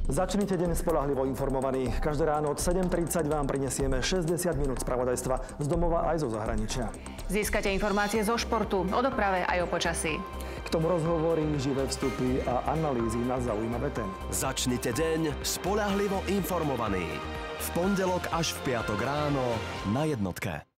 Začnite deň spoľahlivo informovaní. Každé ráno od 7:30 vám prinesieme 60 minút spravodajstva z domova aj zo zahraničia. Získate informácie zo športu, o doprave aj o počasí. K tomu rozhovory, živé vstupy a analýzy na zaujímavé témy. Začnite deň spoľahlivo informovaní. V pondelok až v piatok ráno na Jednotke.